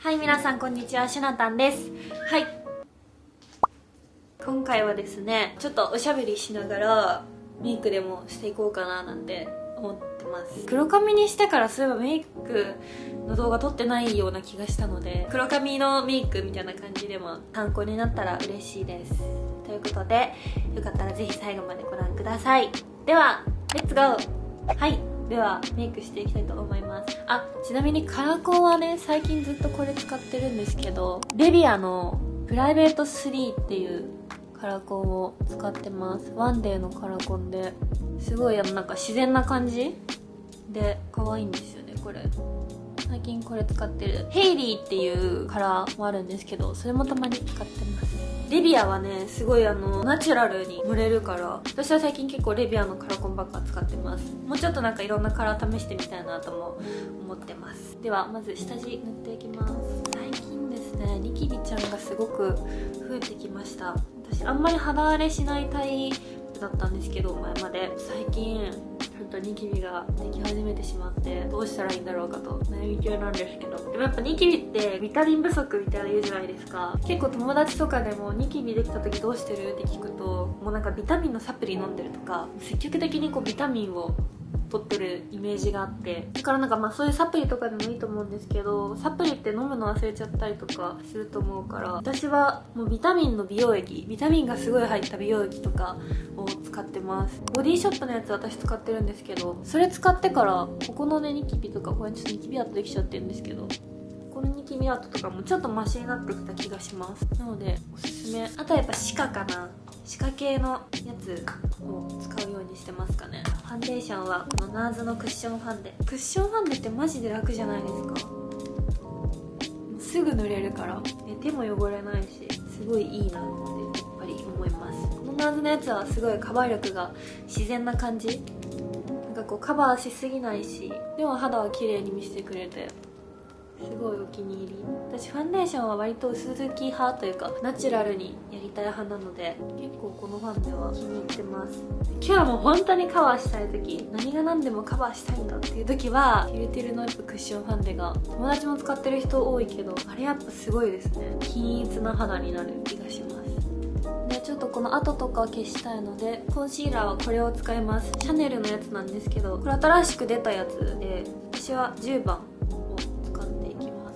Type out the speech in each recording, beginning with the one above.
はい、皆さんこんにちは、しなたんです。はい、今回はですね、ちょっとおしゃべりしながらメイクでもしていこうかななんて思ってます。黒髪にしてからそういえばメイクの動画撮ってないような気がしたので、黒髪のメイクみたいな感じでも参考になったら嬉しいです。ということで、よかったらぜひ最後までご覧ください。ではレッツゴー。はい、ではメイクしていきたいと思います。ちなみにカラコンはね、最近ずっとこれ使ってるんですけど、レビアのプライベート3っていうカラコンを使ってます。ワンデーのカラコンで、すごいなんか自然な感じで可愛いんですよね。これ最近これ使ってる。ヘイリーっていうカラーもあるんですけど、それもたまに使ってます。レビアはね、すごいナチュラルに塗れるから、私は最近結構レビアのカラコンばっか使ってます。もうちょっとなんかいろんなカラー試してみたいなとも思ってます。ではまず下地塗っていきます。最近ですね、ニキビちゃんがすごく増えてきました。私あんまり肌荒れしないタイプだったんですけど、前まで。最近ちょっとニキビができ始めてしまって、どうしたらいいんだろうかと悩み中なんですけど、でもやっぱニキビってビタミン不足みたいな言うじゃないですか。結構友達とかでもニキビできた時どうしてるって聞くと、もうなんかビタミンのサプリ飲んでるとか、積極的にこうビタミンを取ってるイメージがあって、だからなんかそういうサプリとかでもいいと思うんですけど、サプリって飲むの忘れちゃったりとかすると思うから、私はもうビタミンの美容液、ビタミンがすごい入った美容液とかを使ってます。ボディショットのやつ私使ってるんですけど、それ使ってからここのねニキビとか、これちょっとニキビ跡できちゃってるんですけど、このニキビ跡とかもちょっとマシになってきた気がします。なのでおすすめ。あとはやっぱ歯科かな。歯科系のやつを使うようにしてますかね。ファンデーションはこのナーズのクッションファンデ。クッションファンデってマジで楽じゃないですか。すぐ塗れるから、手も汚れないし、すごいいいなってやっぱり思います。このナーズのやつはすごいカバー力が自然な感じ。なんかこうカバーしすぎないし、でも肌は綺麗に見せてくれて、すごいお気に入り。私ファンデーションは割と薄付き派というかナチュラルにやりたい派なので、結構このファンデは気に入ってます。今日はもう本当にカバーしたい時、何が何でもカバーしたいんだっていう時はティルティルのやっぱクッションファンデが、友達も使ってる人多いけど、あれやっぱすごいですね。均一な肌になる気がします。でちょっとこの跡とか消したいので、コンシーラーはこれを使います。シャネルのやつなんですけど、これ新しく出たやつで、私は10番を使っていきます。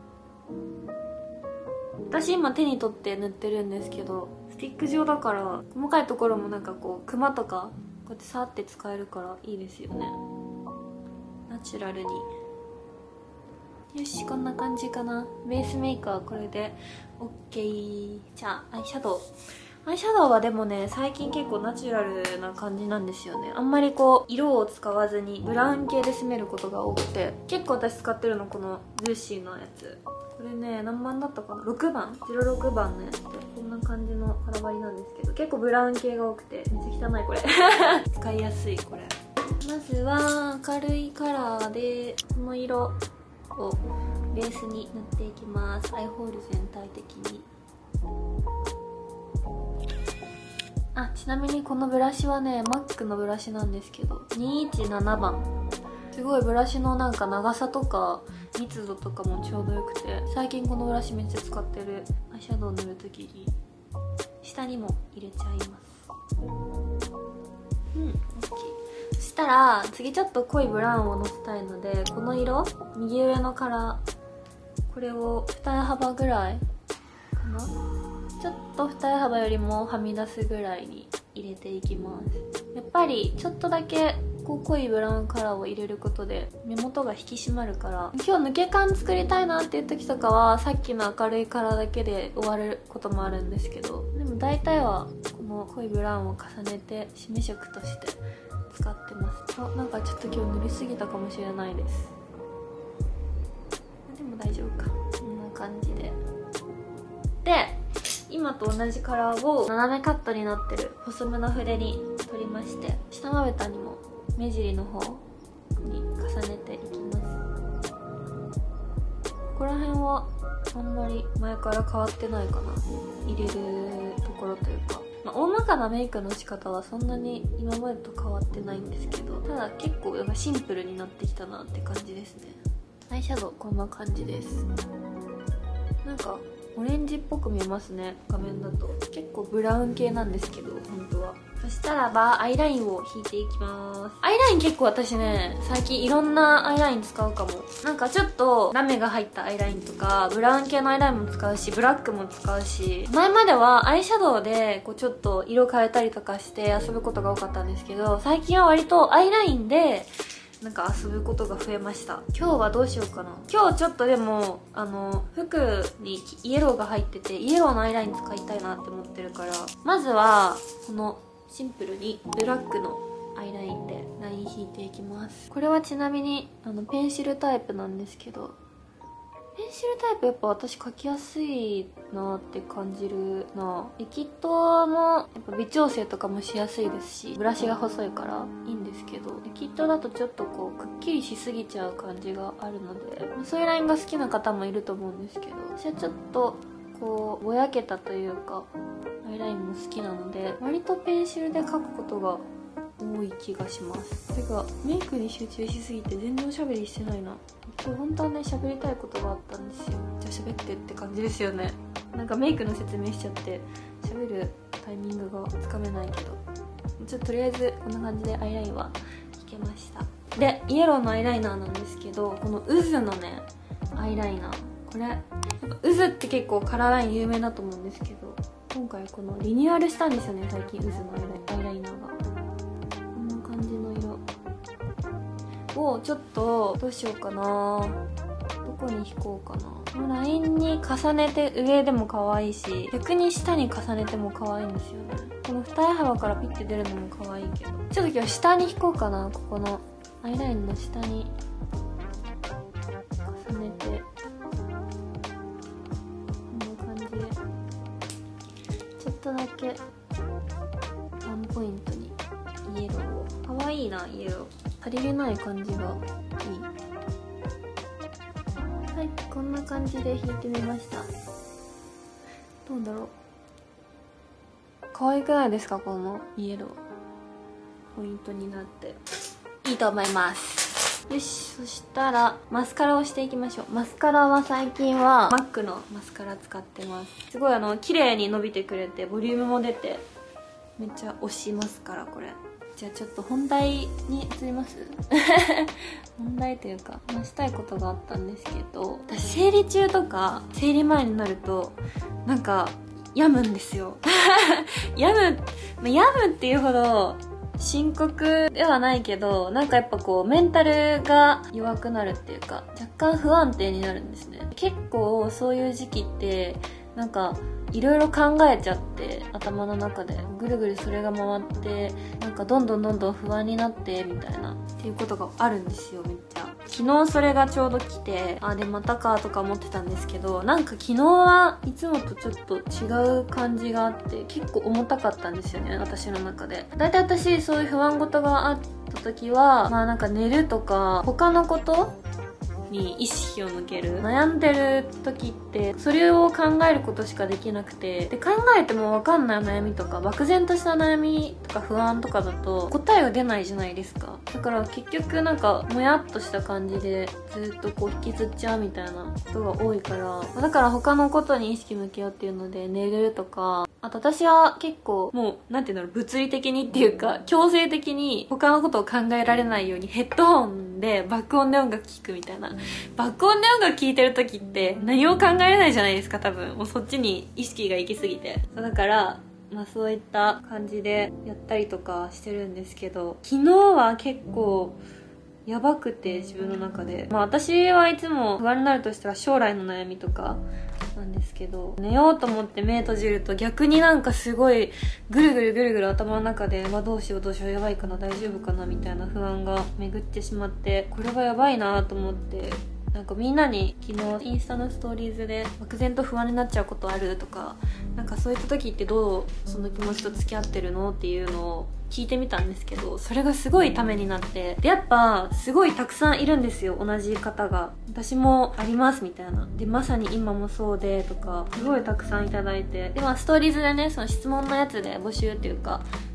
私今手に取って塗ってるんですけど、スティック状だから細かいところもなんかこうクマとかこうやってサーって使えるからいいですよね。ナチュラルに。よし、こんな感じかな。ベースメイクはこれで OK。 じゃあアイシャドウ。アイシャドウはでもね、最近結構ナチュラルな感じなんですよね。あんまりこう色を使わずにブラウン系で締めることが多くて、結構私使ってるのこのズーシーのやつ。これね、何番だったかな、6番、06番のやつで、こんな感じのカラバリなんですけど、結構ブラウン系が多くてめっちゃ汚いこれ使いやすい。これまずは明るいカラーでこの色をベースに塗っていきます。アイホール全体的に。ちなみにこのブラシはね、マックのブラシなんですけど、217番。すごいブラシのなんか長さとか密度とかもちょうどよくて、最近このブラシめっちゃ使ってる。アイシャドウ塗るときに下にも入れちゃいます。OK。そしたら次ちょっと濃いブラウンをのせたいので、この色、右上のカラー、これを二重幅ぐらいかな、ちょっと二重幅よりもはみ出すぐらいに入れていきます。やっぱりちょっとだけこう濃いブラウンカラーを入れることで目元が引き締まるから、今日抜け感作りたいなっていう時とかはさっきの明るいカラーだけで終わることもあるんですけど、でも大体はこの濃いブラウンを重ねて締め色として使ってます。なんかちょっと今日塗りすぎたかもしれないです。でも大丈夫か。こんな感じで。で今と同じカラーを斜めカットになってる細めの筆に取りまして、下まぶたにも目尻の方に重ねていきます。ここら辺はあんまり前から変わってないかな、入れるところというか。大まかなメイクの仕方はそんなに今までと変わってないんですけど、ただ結構シンプルになってきたなって感じですね。アイシャドウこんな感じです。 かオレンジっぽく見えますね、画面だと。結構ブラウン系なんですけど、本当は。そしたらばアイラインを引いていきます。アイライン結構私ね、最近いろんなアイライン使うかも。なんかちょっとラメが入ったアイラインとか、ブラウン系のアイラインも使うし、ブラックも使うし、前まではアイシャドウでこうちょっと色変えたりとかして遊ぶことが多かったんですけど、最近は割とアイラインでなんか遊ぶことが増えました。今日はどうしようかな。今日ちょっとでも服にイエローが入ってて、イエローのアイライン使いたいなって思ってるから、まずはこのシンプルにブラックのアイラインでライン引いていきます。これはちなみにペンシルタイプなんですけど、ペンシルタイプやっぱ私描きやすいなって感じるな。リキッドもやっぱ微調整とかもしやすいですし、ブラシが細いからいいんですけど、リキッドだとちょっとこうくっきりしすぎちゃう感じがあるので、そういうラインが好きな方もいると思うんですけど、私はちょっとこうぼやけたというかアイラインも好きなので、割とペンシルで描くことが多い気がします。てかメイクに集中しすぎて全然おしゃべりしてないな。今日本当はね、喋りたいことがあったんですよ。じゃあ喋ってって感じですよね。なんかメイクの説明しちゃって喋るタイミングがつかめないけど、ちょっととりあえずこんな感じでアイラインは引けました。でイエローのアイライナーなんですけど、この渦のねアイライナー、これやっぱ渦って結構カラーライン有名だと思うんですけど、今回このリニューアルしたんですよね、最近渦のアイライナーが。こんな感じの色をちょっとどうしようかな、どこに引こうかな。このラインに重ねて上でも可愛いし、逆に下に重ねても可愛いんですよね。この二重幅からピッて出るのも可愛いけど、ちょっと今日は下に引こうかな。ここのアイラインの下に重ねて、こんな感じでちょっとだけワンポイントにイエローを。可愛いな、イエロー。足りれない感じがいい。はい、こんな感じで引いてみました。どうだろう、可愛くないですか、このイエローポイントになって。いいと思います。よし、そしたらマスカラをしていきましょう。マスカラは最近は MAC のマスカラ使ってます。すごい綺麗に伸びてくれてボリュームも出てめっちゃ推しますから、これ。じゃあちょっと本題に移ります本題というか話したいことがあったんですけど、私生理中とか生理前になるとなんか病むんですよ病むっていうほど深刻ではないけど、なんかやっぱこうメンタルが弱くなるっていうか、若干不安定になるんですね。結構そういう時期ってなんかいろいろ考えちゃって、頭の中でぐるぐるそれが回って、なんかどんどん不安になってみたいなっていうことがあるんですよ、めっちゃ。昨日それがちょうど来て、でまたかとか思ってたんですけど、なんか昨日はいつもとちょっと違う感じがあって、結構重たかったんですよね、私の中で。だいたい私そういう不安事があった時は、なんか寝るとか他のことに意識を向ける。悩んでる時ってそれを考えることしかできなくて、で考えても分かんない悩みとか漠然とした悩みとか不安とかだと答えが出ないじゃないですか。だから結局なんかもやっとした感じでずっとこう引きずっちゃうみたいなことが多いから、だから他のことに意識向けようっていうので寝るとか、あと私は結構もうなんていうんだろう、物理的にっていうか強制的に他のことを考えられないようにヘッドホンで爆音で音楽聴くみたいな。爆音で音楽聴いてる時って何も考えれないじゃないですか、多分。もうそっちに意識が行き過ぎて。だからそういった感じでやったりとかしてるんですけど、昨日は結構やばくて、自分の中で。私はいつも不安になるとしたら将来の悩みとかなんですけど、寝ようと思って目閉じると逆になんかすごいぐるぐる頭の中で、どうしようやばいかな、大丈夫かなみたいな不安が巡ってしまって、これはやばいなと思って、なんかみんなに昨日インスタのストーリーズで漠然と不安になっちゃうことあるとか、なんかそういった時ってどうその気持ちと付き合ってるのっていうのを聞いてみたんですけど、それがすごいためになって、でやっぱすごいたくさんいるんですよ、同じ方が。私もありますみたいな。でまさに今もそうでとかすごいたくさんいただいて、でストーリーズでね、その質問のやつで募集っていうか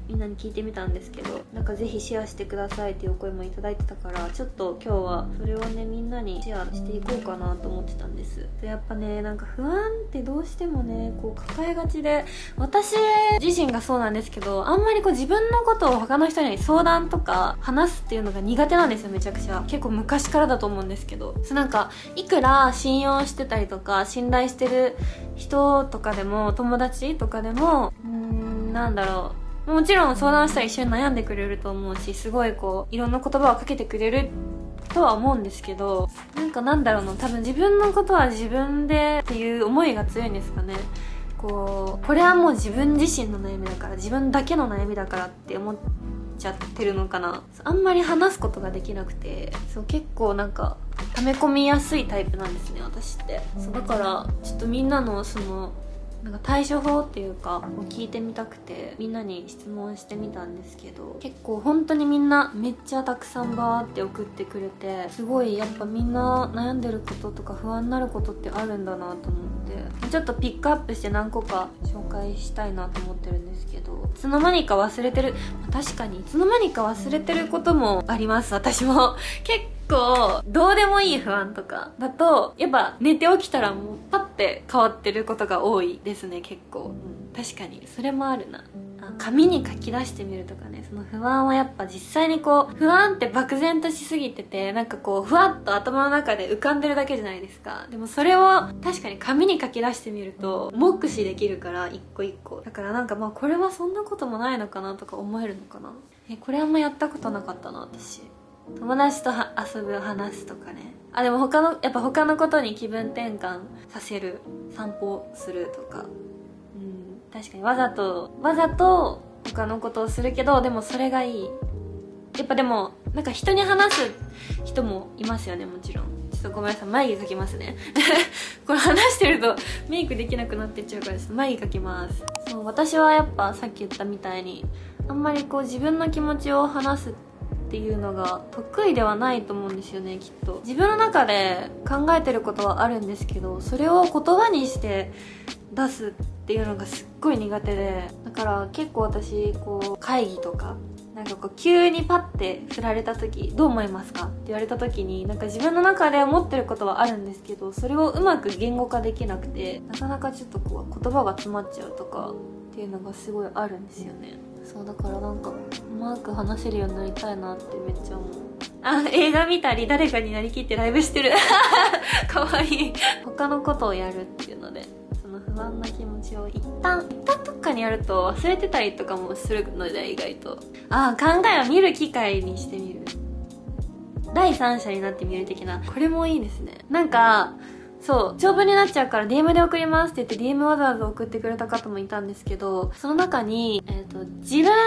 みんなに聞いてみたんですけど、なんかぜひシェアしてくださいっていうお声もいただいてたから、ちょっと今日はそれをねみんなにシェアしていこうかなと思ってたんです。でやっぱね、なんか不安ってどうしてもねこう抱えがちで、私自身がそうなんですけど、あんまりこう自分のことを他の人に相談とか話すっていうのが苦手なんですよ。めちゃくちゃ結構昔からだと思うんですけど、なんかいくら信用してたりとか信頼してる人とかでも、友達とかでもなんだろう、もちろん相談したら一緒に悩んでくれると思うし、すごいこういろんな言葉をかけてくれるとは思うんですけど、なんだろうな、多分自分のことは自分でっていう思いが強いんですかね。これはもう自分自身の悩みだから、自分だけの悩みだからって思っちゃってるのかな。あんまり話すことができなくて、結構なんか溜め込みやすいタイプなんですね、私って。だからちょっとみんなのなんか対処法っていうかを聞いてみたくて、みんなに質問してみたんですけど、結構本当にみんなめっちゃたくさんバーって送ってくれて、すごいやっぱみんな悩んでることとか不安になることってあるんだなと思って、ちょっとピックアップして何個か紹介したいなと思ってるんですけど、いつの間にか忘れてる、確かにいつの間にか忘れてることもあります。私も結構どうでもいい不安とかだと、やっぱ寝て起きたらもうパッて変わってることが多いですね、結構。確かにそれもあるな。紙に書き出してみるとかね。その不安はやっぱ実際に不安って漠然としすぎてて、なんかふわっと頭の中で浮かんでるだけじゃないですか。でもそれを確かに紙に書き出してみると目視できるから、一個一個だから、なんかこれはそんなこともないのかなとか思えるのかな。これあんまやったことなかったな、私。友達と遊ぶ、話すとかね。でもやっぱ他のことに気分転換させる、散歩するとか。確かにわざと他のことをするけど、でもそれがいい。やっぱでもなんか人に話す人もいますよね、もちろん。ちょっとごめんなさい、眉毛描きますねこれ話してるとメイクできなくなってっちゃうから、ちょっと眉毛描きます。私はやっぱさっき言ったみたいに、あんまり自分の気持ちを話すっていうのが得意ではないと思うんですよね、きっと。自分の中で考えてることはあるんですけど、それを言葉にして出すっていうのがすっごい苦手で、だから結構私会議とかなんか急にパッて振られた時、どう思いますかって言われた時に、なんか自分の中で思ってることはあるんですけど、それをうまく言語化できなくて、なかなかちょっと言葉が詰まっちゃうとかっていうのがすごいあるんですよね。だからなんかうまく話せるようになりたいなってめっちゃ思う。映画見たり誰かになりきってライブしてるかわいい。他のことをやるっていうので、その不安な気持ちを一旦どっかにやると忘れてたりとかもするので、意外と考えを見る機会にしてみる、第三者になってみる的な、これもいいですね。なんか長文になっちゃうから DM で送りますって言って DM わざわざ送ってくれた方もいたんですけど、その中に、自分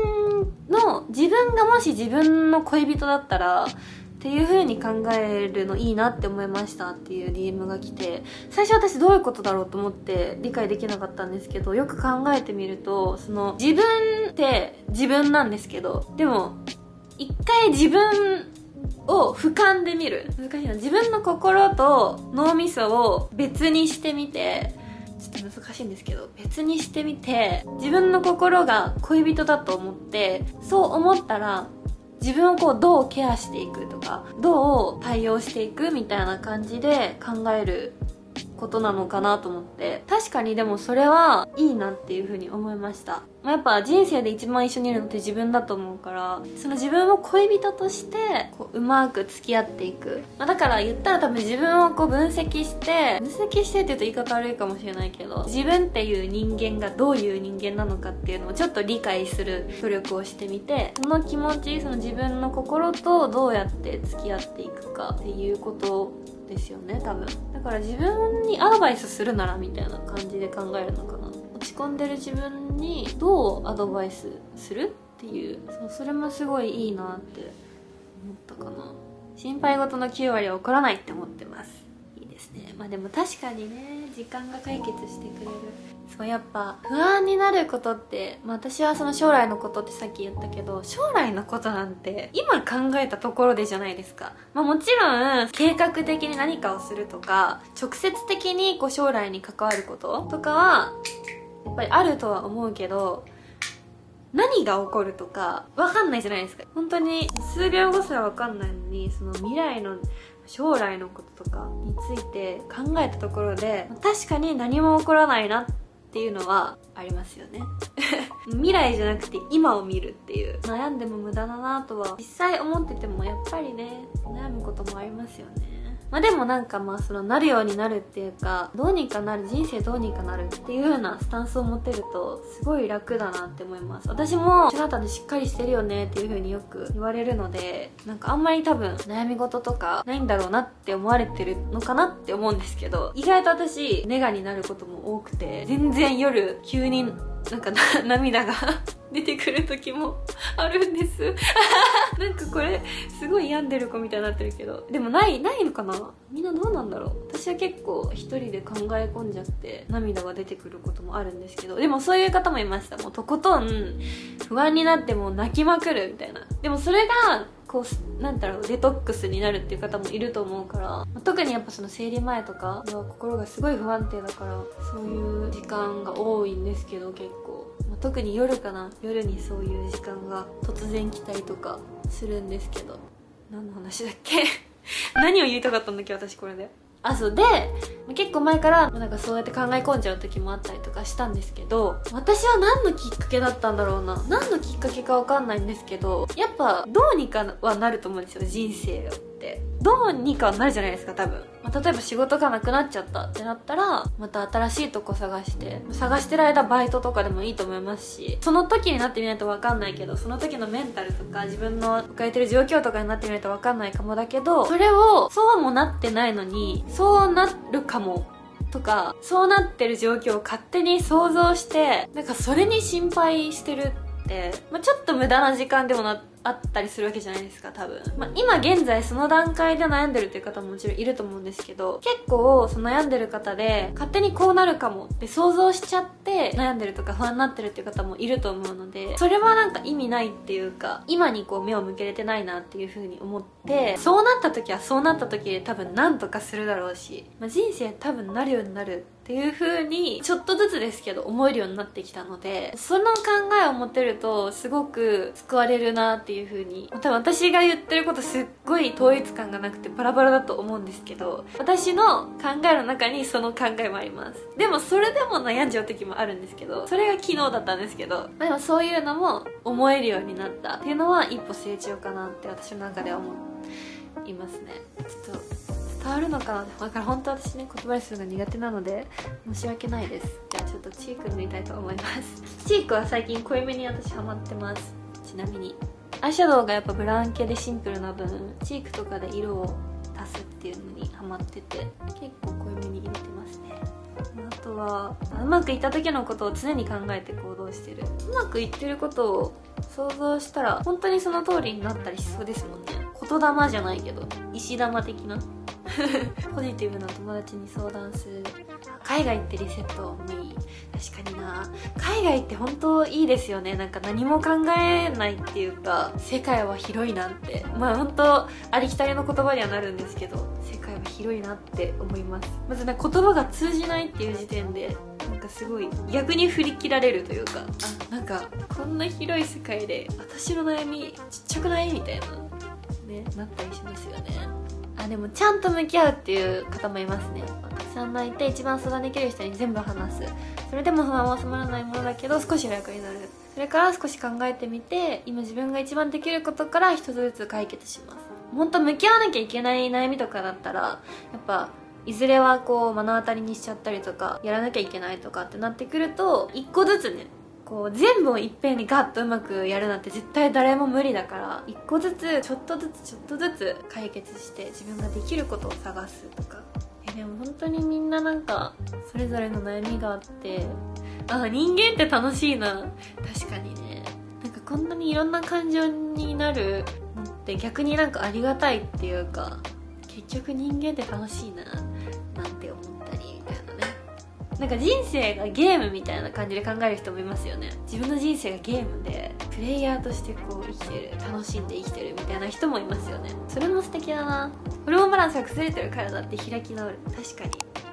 がもし自分の恋人だったらっていう風に考えるのいいなって思いましたっていう DM が来て、最初私どういうことだろうと思って理解できなかったんですけど、よく考えてみると、自分って自分なんですけど、でも一回自分を俯瞰で見る、難しいな、自分の心と脳みそを別にしてみて、ちょっと難しいんですけど、別にしてみて、自分の心が恋人だと思って、そう思ったら自分をどうケアしていくとか、どう対応していくみたいな感じで考えることなのかなと思って、確かにでもそれはいいなっていう風に思いました。やっぱ人生で一番一緒にいるのって自分だと思うから、その自分を恋人としてうまく付き合っていく、だから言ったら多分自分を分析してって言うと言い方悪いかもしれないけど、自分っていう人間がどういう人間なのかっていうのをちょっと理解する努力をしてみて、その気持ち、自分の心とどうやって付き合っていくかっていうことですよね、多分。だから自分にアドバイスするならみたいな感じで考えるのかな。落ち込んでる自分にどうアドバイスするっていう、それもすごいいいなって思ったかな。心配事の9割は起こらないって思ってます。いいですね。でも確かにね、時間が解決してくれる。やっぱ不安になることって、私は将来のことってさっき言ったけど、将来のことなんて今考えたところでじゃないですか。もちろん計画的に何かをするとか、直接的に将来に関わることとかはやっぱりあるとは思うけど、 何が起こるとか分かんないじゃないですか。本当に数秒後すら分かんないのに、その未来の将来のこととかについて考えたところで、確かに何も起こらないなっていうのはありますよね未来じゃなくて今を見るっていう、悩んでも無駄だなとは実際思ってても、やっぱりね悩むこともありますよね。でもなんかそのなるようになるっていうか、どうにかなる、人生どうにかなるっていうようなスタンスを持ってるとすごい楽だなって思います。私もあなたでしっかりしてるよねっていう風によく言われるので、なんかあんまり多分悩み事とかないんだろうなって思われてるのかなって思うんですけど、意外と私ネガになることも多くて、全然夜急になんか涙が出てくる時もあるんですなんかこれすごい病んでる子みたいになってるけど、でもないのかな、みんなどうなんだろう。私は結構一人で考え込んじゃって涙が出てくることもあるんですけど、でもそういう方もいました。もうとことん不安になってもう泣きまくるみたいな。でもそれがこうなんだろう、デトックスになるっていう方もいると思うから、特にやっぱその生理前とかは心がすごい不安定だから、そういう時間が多いんですけど、結構、特に夜かな、夜にそういう時間が突然来たりとかするんですけど、何の話だっけ何を言いたかったんだっけ私これで。そうで、結構前からなんかそうやって考え込んじゃう時もあったりとかしたんですけど、私は何のきっかけだったんだろうな、何のきっかけかわかんないんですけど、やっぱどうにかはなると思うんですよ、人生ってどうにかはなるじゃないですか多分。例えば仕事がなくなっちゃったってなったら、また新しいとこ探してる間バイトとかでもいいと思いますし、その時になってみないと分かんないけど、その時のメンタルとか自分の抱えてる状況とかになってみないと分かんないかもだけど、それをそうもなってないのにそうなるかもとか、そうなってる状況を勝手に想像して、なんかそれに心配してるって、ちょっと無駄な時間でもあったりするわけじゃないですか多分。今現在その段階で悩んでるっていう方ももちろんいると思うんですけど、結構その悩んでる方で勝手にこうなるかもって想像しちゃって悩んでるとか不安になってるっていう方もいると思うので、それはなんか意味ないっていうか、今にこう目を向けれてないなっていう風に思って、そうなった時はそうなった時で多分何とかするだろうし、人生多分なるようになるっていう風にちょっとずつですけど思えるようになってきたので、その考えを持てるとすごく救われるなっていう風に、多分私が言ってることすっごい統一感がなくてバラバラだと思うんですけど、私の考えの中にその考えもあります。でもそれでも悩んじゃう時もあるんですけど、それが昨日だったんですけど、でもそういうのも思えるようになったっていうのは一歩成長かなって私の中では思いますね。ちょっと伝わるのかな。だから本当私ね、言葉にするのが苦手なので申し訳ないです。じゃあちょっとチーク塗りたいと思います。チークは最近濃いめに私ハマってます。ちなみにアイシャドウがやっぱブラウン系でシンプルな分、チークとかで色を足すっていうのにハマってて、結構濃いめに入れてますね。あとはうまくいった時のことを常に考えて行動してる。うまくいってることを想像したら本当にその通りになったりしそうですもんね。言霊じゃないけど石玉的なポジティブな友達に相談する。海外ってリセットもいい。確かにな、海外って本当いいですよね。なんか何も考えないっていうか、世界は広いなって、本当ありきたりの言葉にはなるんですけど、世界は広いなって思います。まずね、言葉が通じないっていう時点でなんかすごい逆に振り切られるというか、なんかこんな広い世界で私の悩みちっちゃくないみたいなね、なったりしますよね。でもちゃんと向き合うっていう方もいますね。たくさん泣いて一番相談できる人に全部話す。それでも不安は収まらないものだけど少し楽になる。それから少し考えてみて、今自分が一番できることから一つずつ解決します。本当向き合わなきゃいけない悩みとかだったら、やっぱいずれはこう目の当たりにしちゃったりとか、やらなきゃいけないとかってなってくると、一個ずつね、こう全部をいっぺんにガッとうまくやるなんて絶対誰も無理だから、一個ずつちょっとずつ解決して自分ができることを探すとか。でも本当にみんななんかそれぞれの悩みがあって、人間って楽しいな。確かにね、なんかこんなにいろんな感情になるのって逆になんかありがたいっていうか、結局人間って楽しいななんて思ったりみたいなね。なんか人生がゲームみたいな感じで考える人もいますよね。自分の人生がゲームでプレイヤーとしてこう生きてる、楽しんで生きてるみたいな人もいますよね。それも素敵だな。ホルモンバランスが崩れてるからだって開き直る。確かに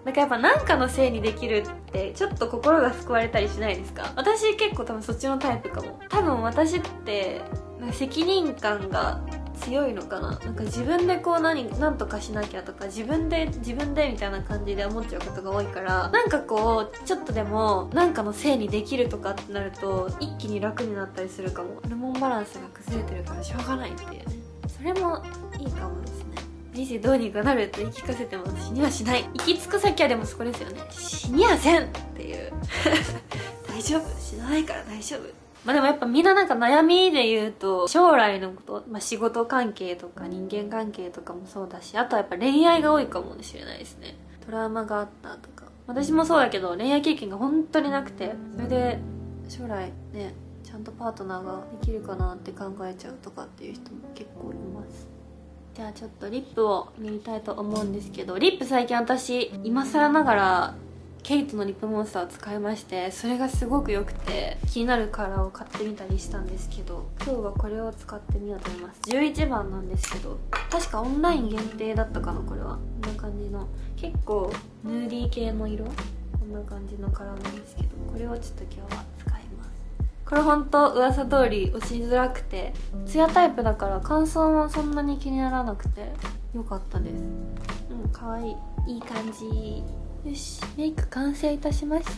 なんかやっぱ何かのせいにできるってちょっと心が救われたりしないですか？私結構多分そっちのタイプかも。多分私ってなんか責任感が強いのかな。なんか自分でこうなんとかしなきゃとか自分でみたいな感じで思っちゃうことが多いから、なんかこうちょっとでもなんかのせいにできるとかってなると一気に楽になったりするかも。ホルモンバランスが崩れてるからしょうがないっていうね。それもいいかもですね。人生どうにかなるって言い聞かせても死にはしない。行き着く先はでもそこですよね。死にはせんっていう大丈夫、死なないから大丈夫。まあでもやっぱみんななんか悩みで言うと将来のこと、まあ仕事関係とか人間関係とかもそうだし、あとはやっぱ恋愛が多いかもしれないですね。トラウマがあったとか、私もそうだけど恋愛経験が本当になくて、それで将来ねちゃんとパートナーができるかなって考えちゃうとかっていう人も結構います。じゃあちょっとリップを塗りたいと思うんですけど、リップ最近私今更ながらケイトのリップモンスターを使いまして、それがすごく良くて気になるカラーを買ってみたりしたんですけど、今日はこれを使ってみようと思います。11番なんですけど、確かオンライン限定だったかな。これはこんな感じの結構ヌーディー系の色、こんな感じのカラーなんですけど、これをちょっと今日は使います。これほんと噂通り落ちづらくて、ツヤタイプだから乾燥もそんなに気にならなくて良かったです。かわいい、いい感じ。よし、メイク完成いたしました。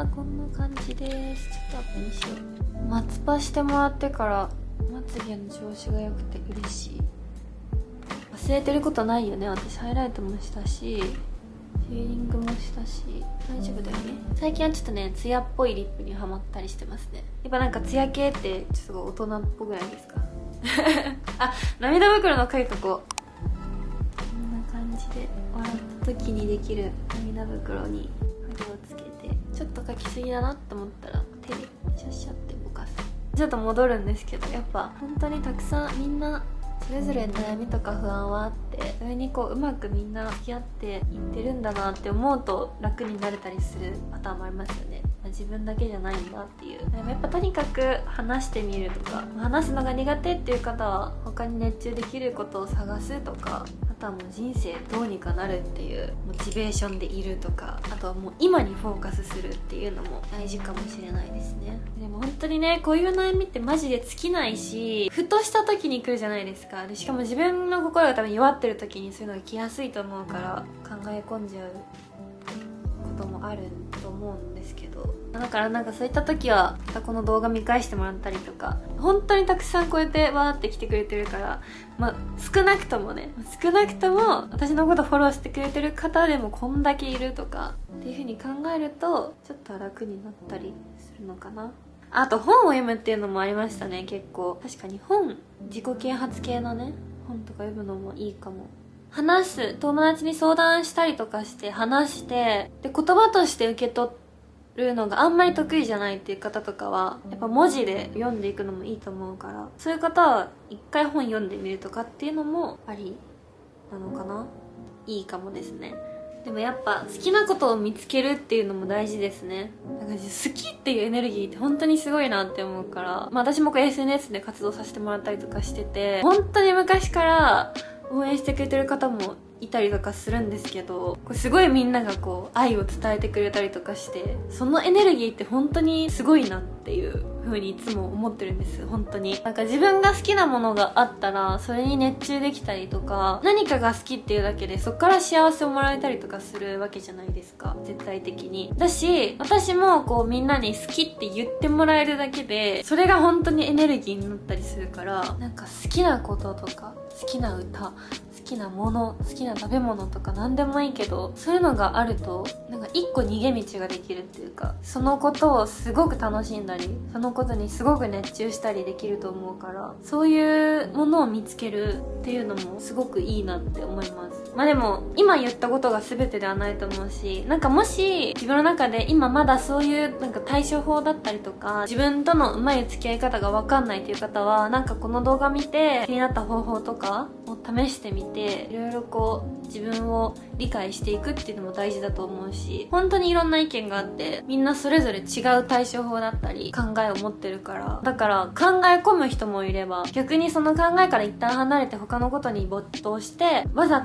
こんな感じです。ちょっとアップにしよう。松パしてもらってからまつげの調子が良くて嬉しい。忘れてることないよね。私ハイライトもしたしシーリングもしたし大丈夫だよね。最近はちょっとねツヤっぽいリップにハマったりしてますね。やっぱなんかツヤ系ってちょっと大人っぽくないですかあ、涙袋の描いとこう。こんな感じで笑った時にできる涙袋に筆をつけて、ちょっと描きすぎだなって思ったら手でシャッシャってぼかす。ちょっと戻るんですけど、やっぱ本当にたくさんみんなそれぞれ悩みとか不安はあって、それにこううまくみんな付き合っていってるんだなって思うと楽になれたりするパターンもありますよね。自分だけじゃないんだっていう。でもやっぱとにかく話してみるとか、話すのが苦手っていう方は他に熱中できることを探すとか、あとはもう人生どうにかなるっていうモチベーションでいるとか、あとはもう今にフォーカスするっていうのも大事かもしれないですね。でも本当にね、こういう悩みってマジで尽きないし、ふとした時に来るじゃないですか。でしかも自分の心が多分弱ってる時にそういうのが来やすいと思うから考え込んじゃうこともあると思うんですけど、だからなんかそういった時はまたこの動画見返してもらったりとか、本当にたくさんこうやってわーって来てくれてるから、まあ少なくとも私のことフォローしてくれてる方でもこんだけいるとかっていう風に考えるとちょっと楽になったりするのかな。あと本を読むっていうのもありましたね。結構確かに自己啓発系のね本とか読むのもいいかも。友達に相談したりとかして話して、で言葉として受け取るのがあんまり得意じゃないっていう方とかはやっぱ文字で読んでいくのもいいと思うから、そういう方は一回本読んでみるとかっていうのもありなのかな。いいかもですね。でもやっぱ好きなことを見つけるっていうのも大事ですね。なんか好きっていうエネルギーって本当にすごいなって思うから、まあ私もこう SNS で活動させてもらったりとかしてて、本当に昔から応援してくれてる方もいたりとかするんですけど、これすごいみんながこう愛を伝えてくれたりとかして、そのエネルギーって本当にすごいなっていう風にいつも思ってるんです。本当になんか自分が好きなものがあったらそれに熱中できたりとか、何かが好きっていうだけでそこから幸せをもらえたりとかするわけじゃないですか、絶対的に。だし私もこうみんなに好きって言ってもらえるだけでそれが本当にエネルギーになったりするから、なんか好きなこととか好きな歌、好きなもの、好きな食べ物とか何でもいいけど、そういうのがあるとなんか一個逃げ道ができるっていうか、そのことをすごく楽しんだりそのことにすごく熱中したりできると思うから、そういうものを見つけるっていうのもすごくいいなって思います。まあでも今言ったことが全てではないと思うし、なんかもし自分の中で今まだそういうなんか対処法だったりとか自分とのうまい付き合い方が分かんないっていう方は、なんかこの動画見て気になった方法とかを試してみて、いろいろこう自分を理解していくっていうのも大事だと思うし、本当にいろんな意見があってみんなそれぞれ違う対処法だったり考えを持ってるから、だから考え込む人もいれば逆にその考えから一旦離れて他のことに没頭してわざと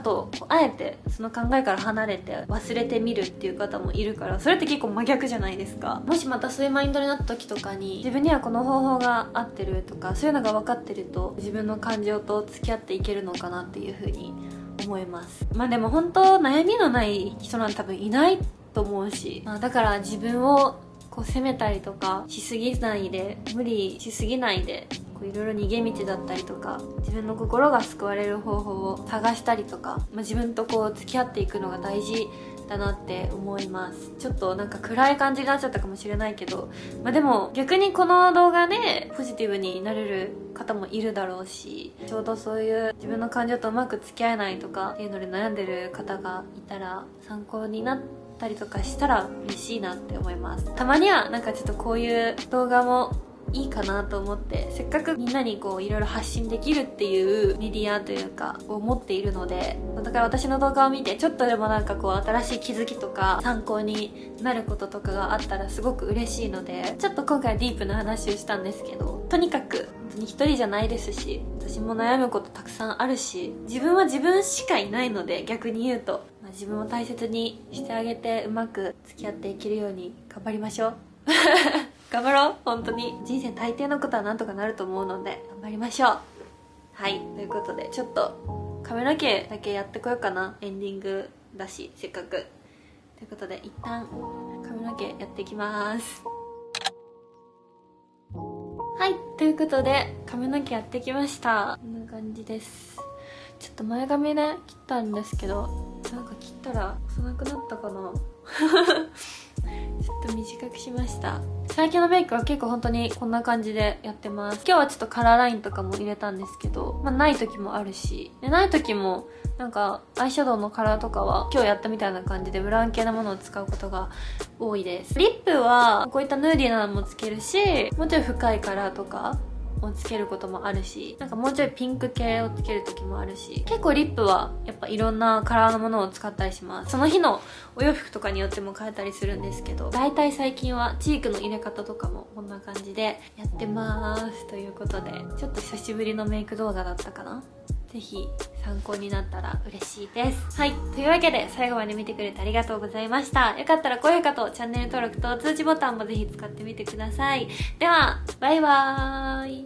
あえてその考えから離れて忘れてみるっていう方もいるから、それって結構真逆じゃないですか。もしまたそういうマインドになった時とかに、自分にはこの方法が合ってるとか、そういうのが分かってると自分の感情と付き合っていけるのかなっていう風に思います。でも本当悩みのない人なんて多分いないと思うし、だから自分をこう責めたりとかしすぎないで、無理しすぎないで、いろいろ逃げ道だったりとか、自分の心が救われる方法を探したりとか、自分とこう付き合っていくのが大事だなって思います。ちょっとなんか暗い感じになっちゃったかもしれないけど、でも逆にこの動画でポジティブになれる方もいるだろうし、ちょうどそういう自分の感情とうまく付き合えないとかっていうので悩んでる方がいたら参考になったりとかしたら嬉しいなって思います。たまにはなんかちょっとこういう動画もいいかなと思って、せっかくみんなにこういろいろ発信できるっていうメディアというかを持っているので、だから私の動画を見てちょっとでもなんかこう新しい気づきとか参考になることとかがあったらすごく嬉しいので、ちょっと今回はディープな話をしたんですけど、とにかく一人じゃないですし、私も悩むことたくさんあるし、自分は自分しかいないので、逆に言うと、自分を大切にしてあげてうまく付き合っていけるように頑張りましょう頑張ろう。本当に人生大抵のことはなんとかなると思うので頑張りましょう。はい、ということでちょっと髪の毛だけやってこようかな。エンディングだしせっかくということで、一旦髪の毛やっていきます。はい、ということで髪の毛やってきました。こんな感じです。ちょっと前髪ね切ったんですけど、なんか切ったら細くなったかなちょっと短くしました。最近のメイクは結構本当にこんな感じでやってます。今日はちょっとカラーラインとかも入れたんですけど、ない時もあるし、でない時もなんかアイシャドウのカラーとかは今日やったみたいな感じでブラウン系なものを使うことが多いです。リップはこういったヌーディーなのもつけるし、もうちょい深いカラーとかをつけることもあるし、なんかもうちょいピンク系をつける時もあるし、結構リップはやっぱいろんなカラーのものを使ったりします。その日のお洋服とかによっても変えたりするんですけど、だいたい最近はチークの入れ方とかもこんな感じでやってます。ということでちょっと久しぶりのメイク動画だったかな。ぜひ参考になったら嬉しいです。はい、というわけで最後まで見てくれてありがとうございました。よかったら高評価とチャンネル登録と通知ボタンもぜひ使ってみてください。ではバイバーイ。